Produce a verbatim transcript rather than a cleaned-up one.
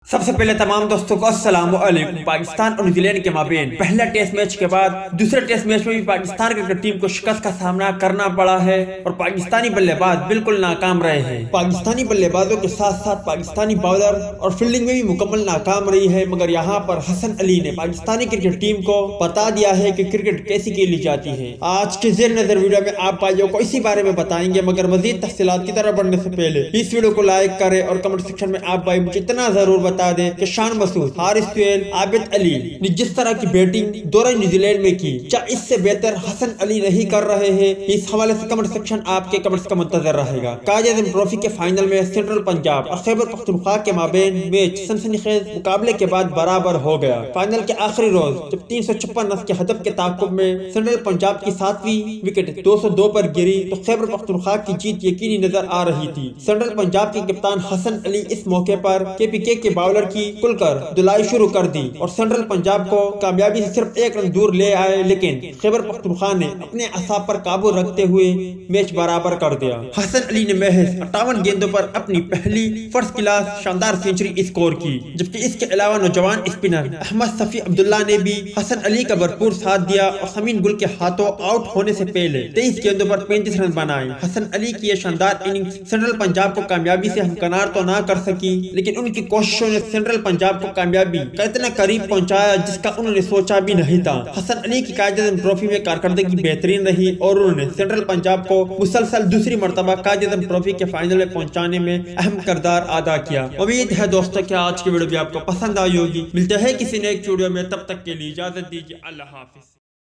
سب سے پہلے تمام دوستوں کو السلام علیکم۔ پاکستان اور نیوزی لینڈ کے مابین پہلا ٹیسٹ میچ کے بعد دوسرے ٹیسٹ میچ میں بھی پاکستان کرکٹ ٹیم کو شکست کا سامنا کرنا پڑا ہے اور پاکستانی بلے باز بالکل ناکام رہے ہیں۔ پاکستانی بلے بازوں کے ساتھ ساتھ پاکستانی باؤلر اور فیلڈنگ میں بھی مکمل ناکام رہی ہے، مگر یہاں پر حسن علی نے پاکستانی کرکٹ ٹیم کو بتا دیا ہے کہ کرکٹ کیسی کھیلی جاتی ہے۔ آج کے زیر نظر ویڈیو میں آپ بھائیوں کو اسی بارے میں بتائیں گے، مگر مزید تفصیلات کی طرف بڑھنے سے پہلے اس ویڈیو کو لائک کریں اور کمنٹ سیکشن میں آپ بھائی مجھے اتنا ضرور بتا دیں کہ شان مسعود، حارث سہیل، عابد علی نے جس طرح کی بیٹنگ دورہ نیوزی لینڈ میں کی، کیا اس سے بہتر حسن علی نہیں کر رہے ہیں؟ اس حوالے سے کمنٹ سیکشن آپ کے کمنٹس کا منتظر رہے گا۔ قائد اعظم ٹرافی کے فائنل میں سینٹرل پنجاب اور خیبر پختونخوا کے مابین میچ سنسنی خیز مقابلے کے بعد برابر ہو گیا۔ فائنل کے آخری روز جب تین سو چھپن رنز کے ہدف کے تعاقب میں سینٹرل پنجاب کی ساتویں وکٹ دو سو دو پر گری تو خیبر پختونخوا کی جیت یقینی نظر آ رہی تھی۔ سینٹرل پنجاب کے کپتان حسن علی اس موقع پر کے پی کے کے باؤلر کی کل کر دلائی شروع کر دی اور سینٹرل پنجاب کو کامیابی سے صرف ایک رن دور لے آئے، لیکن خیبر پختونخوا نے اپنے اعصاب پر قابو رکھتے ہوئے میچ برابر کر دیا۔ حسن علی نے محض اٹھاون گیندوں پر اپنی پہلی فرسٹ کلاس شاندار سینچری اسکور کی، جبکہ اس کے علاوہ نوجوان اسپنر احمد صفی عبداللہ نے بھی حسن علی کا بھرپور ساتھ دیا اور سمین گل کے ہاتھوں آؤٹ ہونے سے پہلے تیئیس گیندوں پر پینتیس رن بنائے۔ حسن علی کی یہ شاندار اننگز سینٹرل پنجاب کو کامیابی سے ہمکنار تو نہ کر سکی، لیکن ان کی کوششوں نے سینٹرل پنجاب کو کامیابی کا اتنا قریب پہنچایا جس کا انہوں نے سوچا بھی نہیں تھا۔ حسن علی کی قائد اعظم ٹرافی میں کارکردگی بہترین رہی اور انہوں نے سینٹرل پنجاب کو مسلسل دوسری مرتبہ قائد اعظم ٹرافی کے فائنل میں پہنچانے میں اہم کردار ادا کیا۔ امید ہے دوستوں کہ آج کی ویڈیو بھی آپ کو پسند آئی ہوگی۔ ملتے ہیں کسی نیک ویڈیو میں، تب تک کے لیے اجازت دیجیے، اللہ حافظ۔